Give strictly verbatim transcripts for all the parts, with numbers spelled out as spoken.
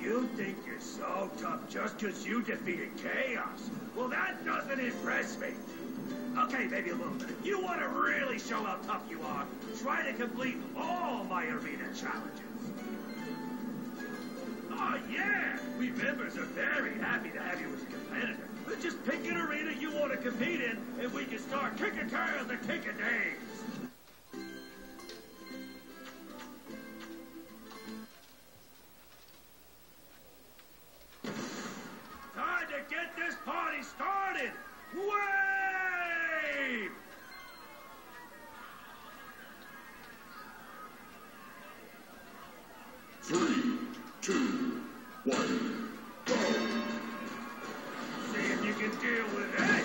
You think you're so tough just because you defeated Chaos? Well, that doesn't impress me. Okay, maybe a little bit. If you want to really show how tough you are, try to complete all my arena challenges. Oh, yeah! We members are very happy to have you as a competitor. But just pick an arena you want to compete in, and we can start kicking tails and kicking names. Time to get this party started! Wave! Three, two, one, go! See if you can deal with it!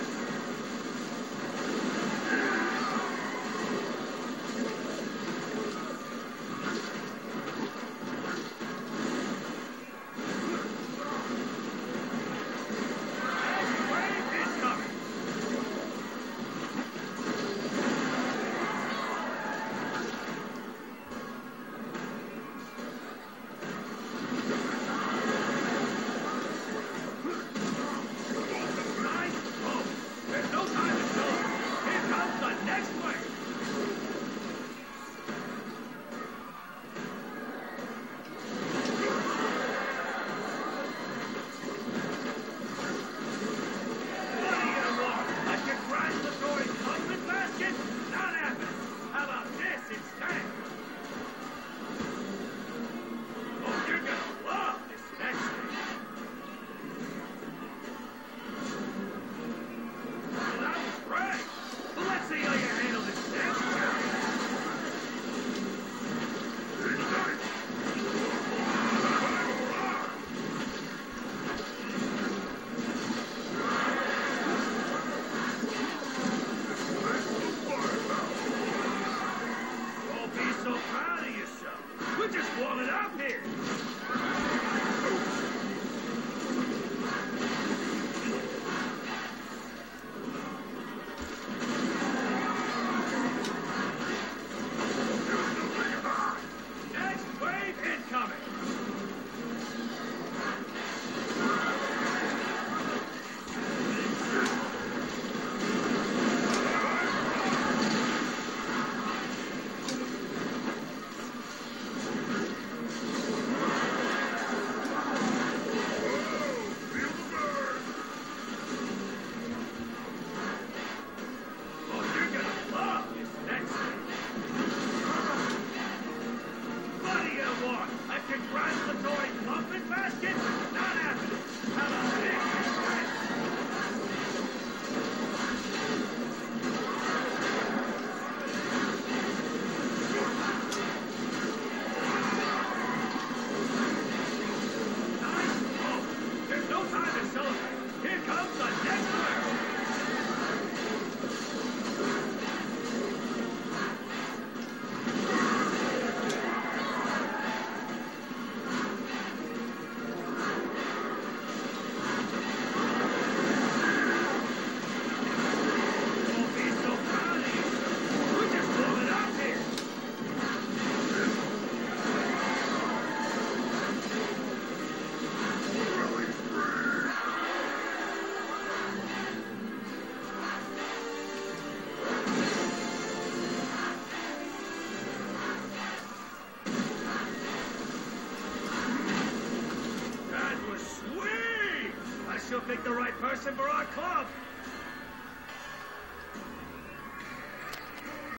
Pick the right person for our club.